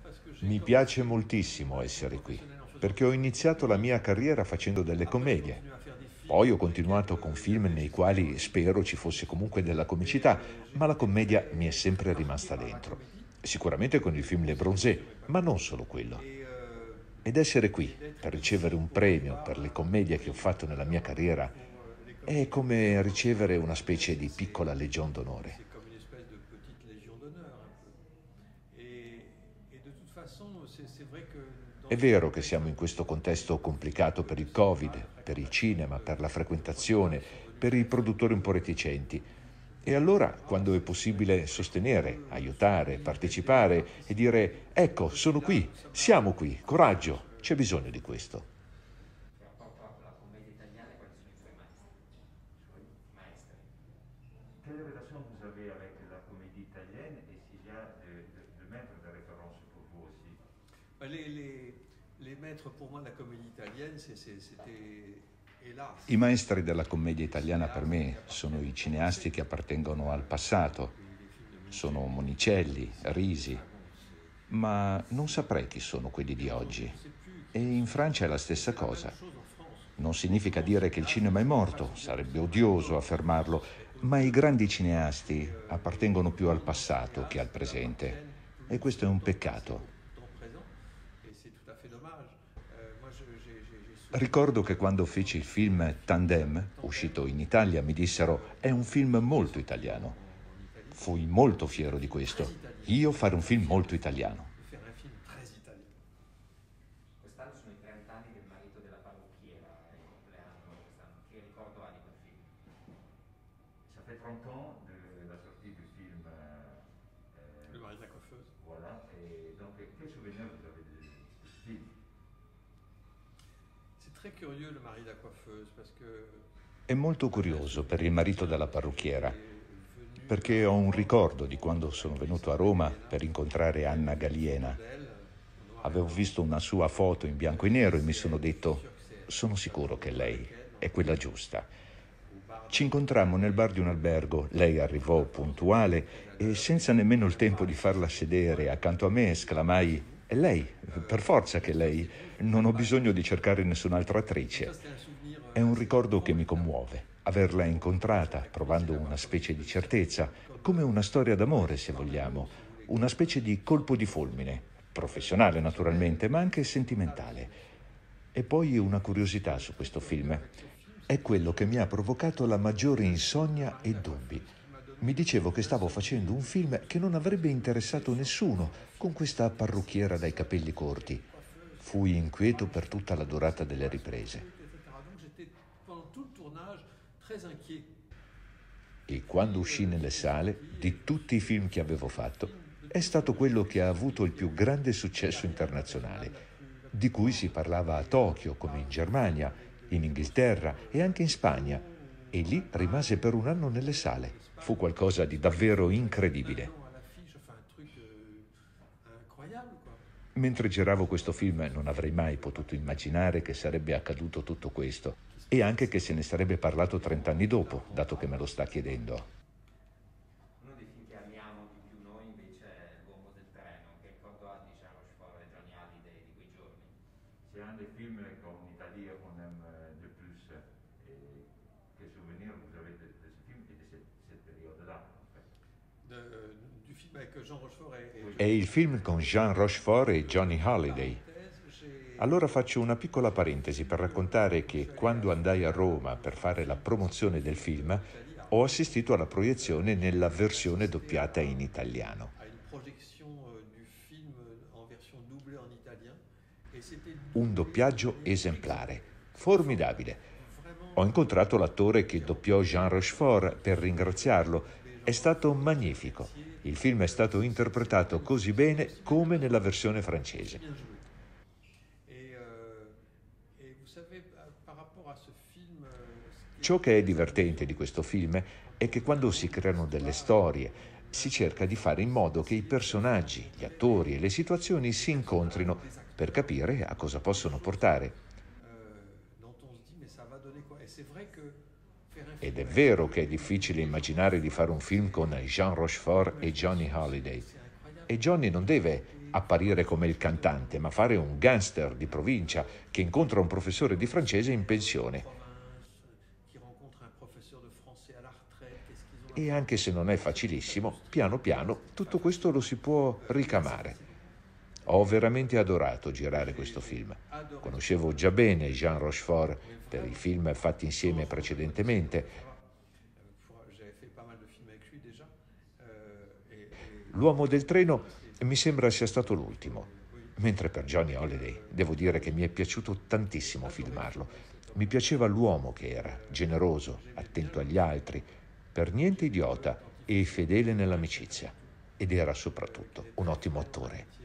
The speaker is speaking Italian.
Mi piace moltissimo essere qui, perché ho iniziato la mia carriera facendo delle commedie. Poi ho continuato con film nei quali spero ci fosse comunque della comicità, ma la commedia mi è sempre rimasta dentro. Sicuramente con il film Le Bronzé, ma non solo quello. Ed essere qui per ricevere un premio per le commedie che ho fatto nella mia carriera è come ricevere una specie di piccola legion d'onore. C'est comme une espèce de petite légion d'honneur un peu. Et de toute façon, c'est vrai que dans È ce vero che contexte siamo un in peu questo compliqué, contesto complicato per il le cinéma, Covid, la per il fréquentation, cinema, per la les frequentazione, producteurs sont per devenus i très produttori un po' indépendants. reticenti. E allora, quando è possibile sostenere, aiutare, partecipare e dire ecco, sono qui, siamo qui, coraggio, c'è bisogno di questo. Che rapporto ha con la commedia italiana e quali sono i suoi maestri? Suoi maestri. Quelle relation vous avez avec la comédie italienne et s'il y a de maîtres de référence pour vous aussi? Les maîtres pour moi de la comédie italienne, c'était hélas. I maestri della commedia italiana per me sono i cineasti che appartengono al passato, sono Monicelli, Risi, ma non saprei chi sono quelli di oggi. E in Francia è la stessa cosa. Non significa dire che il cinema è morto, sarebbe odioso affermarlo, ma i grandi cineasti appartengono più al passato che al presente. E questo è un peccato. Ricordo che quando feci il film Tandem, uscito in Italia, mi dissero è un film molto italiano. Fui molto fiero di questo. Io fare un film molto italiano. Quest'anno sono i 30 anni del marito della parrucchiera, è il compleanno quest'anno. Che ricordo ha di quel film? Ça fait 30 ans de la sortie du film. Le mari de la coiffeuse. Voilà. Et donc, quel souvenir vous avez du film? C'est très curieux le mari de la coiffeuse parce que È molto curioso per il marito della parrucchiera, perché ho un ricordo di quando sono venuto a Roma per incontrare Anna Galiena. Avevo visto una sua foto in bianco e nero e mi sono detto, sono sicuro che lei è quella giusta. Ci incontrammo nel bar di un albergo, lei arrivò puntuale e senza nemmeno il tempo di farla sedere accanto a me esclamai, è lei, per forza che è lei, non ho bisogno di cercare nessun'altra attrice. È un ricordo che mi commuove. Averla incontrata, provando una specie di certezza, come una storia d'amore, se vogliamo, una specie di colpo di fulmine, professionale naturalmente, ma anche sentimentale. E poi una curiosità su questo film. È quello che mi ha provocato la maggiore insonnia e dubbi. Mi dicevo che stavo facendo un film che non avrebbe interessato nessuno, con questa parrucchiera dai capelli corti. Fui inquieto per tutta la durata delle riprese. Donc j'étais pendant tout le tournage très inquiet. E quando uscì nelle sale, di tutti i film che avevo fatto, è stato quello che ha avuto il più grande successo internazionale, di cui si parlava a Tokyo, come in Germania, in Inghilterra e anche in Spagna, e lì rimase per un anno nelle sale. Fu qualcosa di davvero incredibile. À l'affiche, enfin un truc incroyable quoi. Mentre giravo questo film non avrei mai potuto immaginare che sarebbe accaduto tutto questo e anche che se ne sarebbe parlato 30 anni dopo, dato che me lo sta chiedendo. Uno dei film che amiamo di più noi invece è L'uomo del treno, che ricordo ha di Jean Rochefort e Johnny Hallyday di quei giorni. C'est un des films qu'en Italie on aime de plus. Et quel souvenir vous avez de ce film et de cette période-là, en fait? Du film avec Jean Rochefort È il film con Jean Rochefort e Johnny Hallyday. Allora faccio una piccola parentesi per raccontare che quando andai a Roma per fare la promozione del film, ho assistito alla proiezione nella versione doppiata in italiano. à une projection du film en version doublée en italien et c'était Un doppiaggio esemplare, formidabile. Ho incontrato l'attore che doppiò Jean Rochefort per ringraziarlo. È stato magnifico. Il film è stato interpretato così bene come nella versione francese. bien joué. Et vous savez, par rapport à ce film, Ciò che è divertente di questo film è che quando si creano delle storie, si cerca di fare in modo che i personaggi, gli attori e le situazioni si incontrino per capire a cosa possono portare. dont on se dit mais ça va donner quoi? Et c'est vrai que faire un Ed film è vero che è difficile immaginare di fare un film con Jean Rochefort e Johnny Hallyday. E Johnny non deve apparire come il cantante, ma fare un gangster di provincia che incontra un professore di francese in pensione. E anche se non è facilissimo, piano piano tutto questo lo si può ricamare. Ho veramente adorato girare questo film. Conoscevo già bene Jean Rochefort per i film fatti insieme precedentemente. L'uomo del treno mi sembra sia stato l'ultimo, mentre per Johnny Hallyday devo dire che mi è piaciuto tantissimo filmarlo. Mi piaceva l'uomo che era, generoso, attento agli altri, per niente idiota e fedele nell'amicizia. Ed era soprattutto un ottimo attore.